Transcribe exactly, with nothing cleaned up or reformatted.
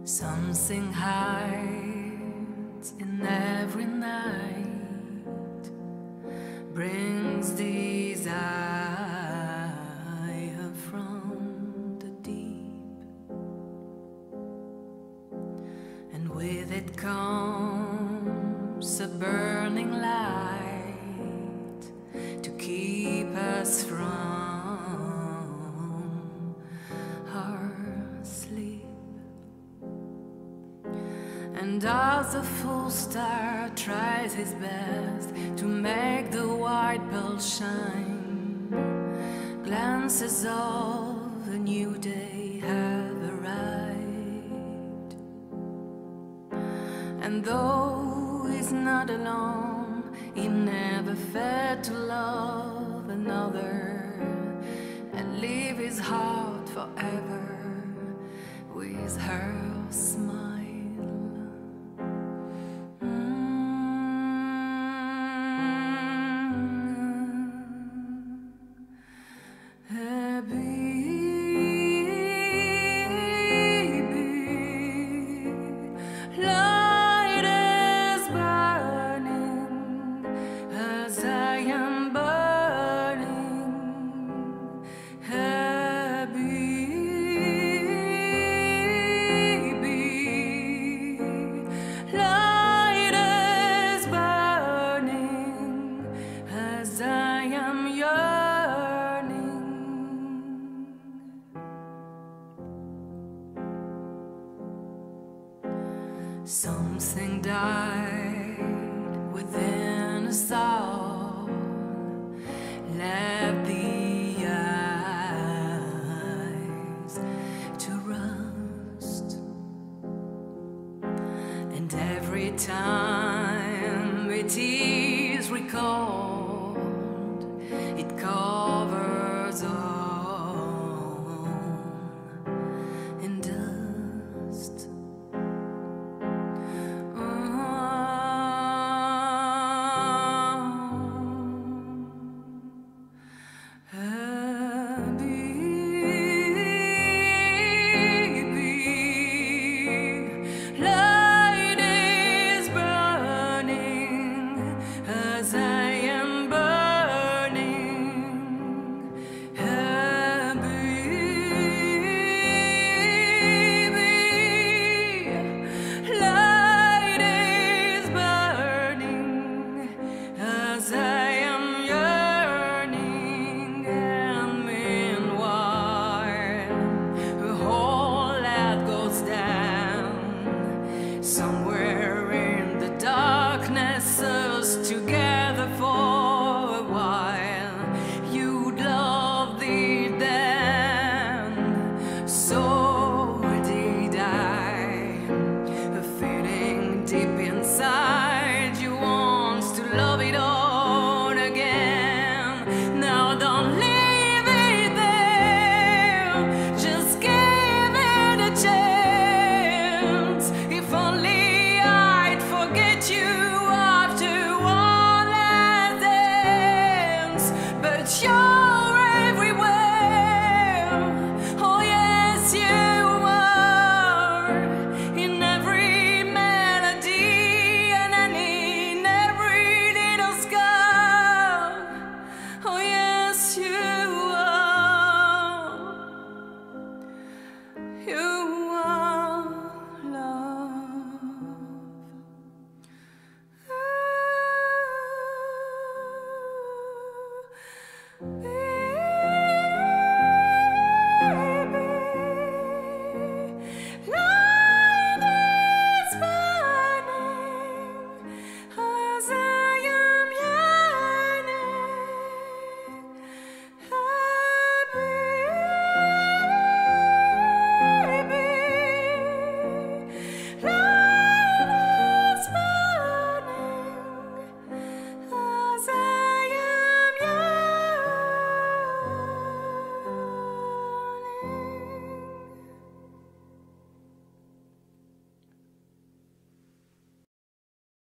Something hides in every night, brings desire from the deep, and with it comes a burning light to keep us from our sleep. And as the full star tries his best to make the white pearl shine, glances of a new day have arrived. And though he's not alone, he never failed to love another and leave his heart forever with her smile. Something died within us all, left the eyes to rust, and every time it is recalled, it covers all in dust. Somewhere in the darkness, us together for a while. You loved it then, so did I. A feeling deep inside you wants to love it all again. Now don't leave it there, just give it a chance. If only you after all that dance, but you're everywhere. Oh yes, you are, in every melody and in every little scar. Oh yes, you are. You are love.